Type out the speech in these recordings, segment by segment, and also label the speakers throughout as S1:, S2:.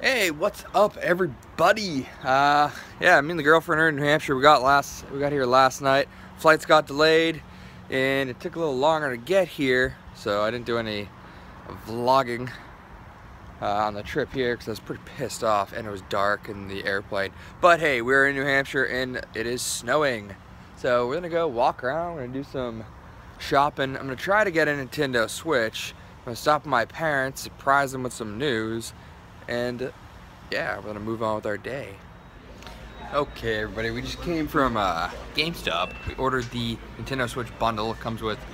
S1: Hey, what's up, everybody? Yeah, me and the girlfriend are in New Hampshire. We got here last night. Flights got delayed, and it took a little longer to get here, so I didn't do any vlogging on the trip here because I was pretty pissed off, and it was dark in the airplane. But hey, we're in New Hampshire, and it is snowing, so we're gonna go walk around. We're gonna do some shopping. I'm gonna try to get a Nintendo Switch. I'm gonna stop at my parents, surprise them with some news. And yeah, we're gonna move on with our day. Okay, everybody, we just came from GameStop. We ordered the Nintendo Switch bundle. It comes with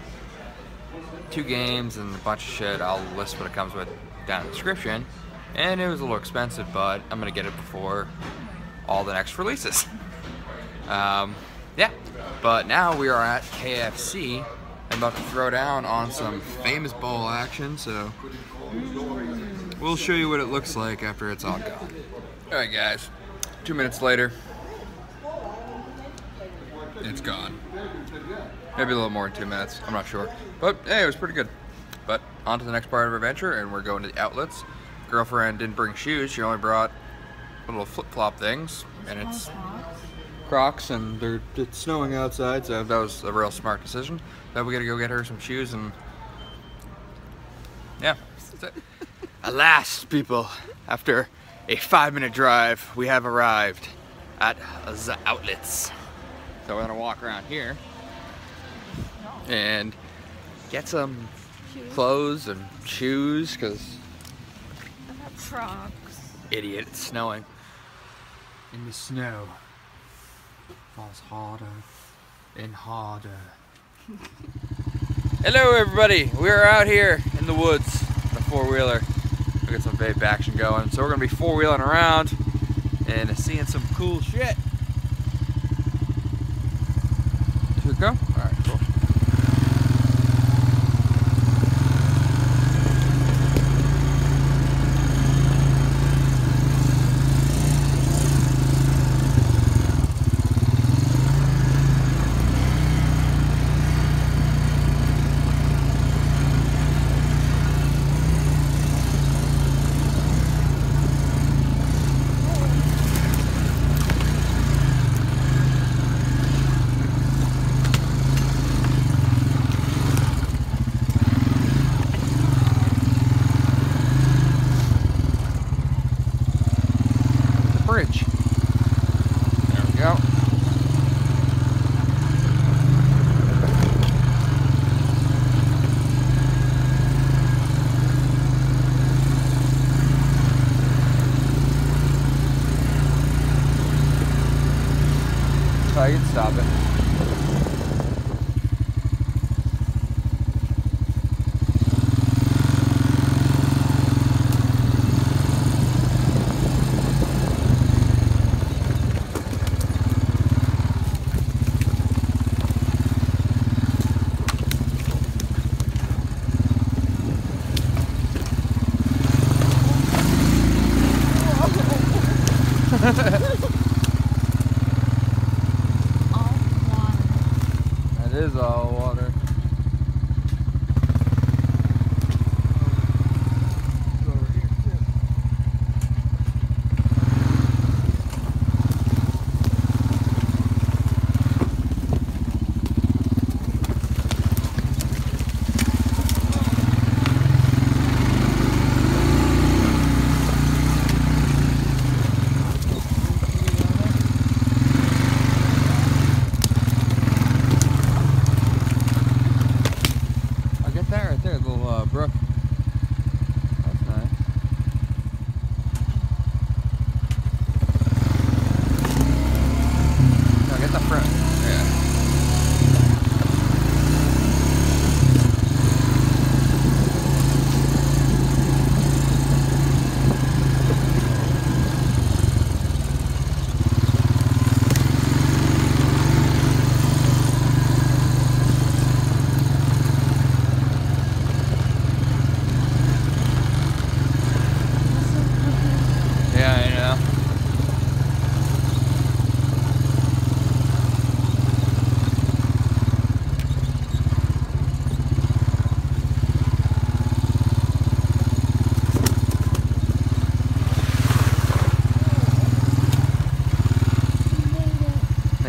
S1: 2 games and a bunch of shit. I'll list what it comes with down in the description. And it was a little expensive, but I'm gonna get it before all the next releases. Yeah, but now we are at KFC. I'm about to throw down on some famous bowl action, so we'll show you what it looks like after it's all gone. Alright guys, 2 minutes later, it's gone. Maybe a little more than 2 minutes, I'm not sure. But hey, it was pretty good. But on to the next part of our adventure, and we're going to the outlets. Girlfriend didn't bring shoes, she only brought little flip-flop things, and it's Crocs, and it's snowing outside, so that was a real smart decision. But we gotta go get her some shoes, and yeah, that's it. Alas, people, after a 5-minute drive, we have arrived at the outlets. So we're gonna walk around here and get some clothes and shoes, because
S2: Crocs.
S1: Idiot, it's snowing. In the snow falls harder and harder. Hello everybody, we're out here in the woods, the 4-wheeler. We got some vape action going, so we're gonna be 4-wheeling around and seeing some cool shit. Should we go? Alright, cool. Bridge. There we go. So I can stop it. It is all water. Over here too.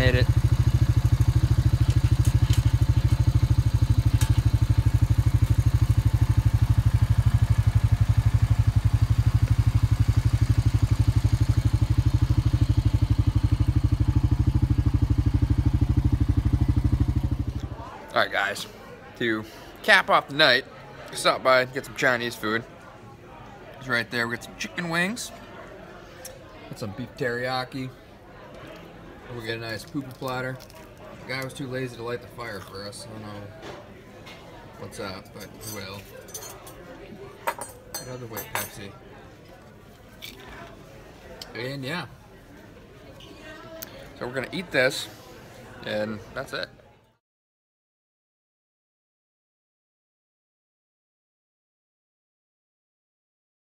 S1: made it. Alright guys, to cap off the night, stop by and get some Chinese food. It's right there. We got some chicken wings, got some beef teriyaki, and we got a nice poo-poo platter. The guy was too lazy to light the fire for us. I don't know what's up, but he will. What other white Pepsi? And yeah. So we're gonna eat this, and that's it.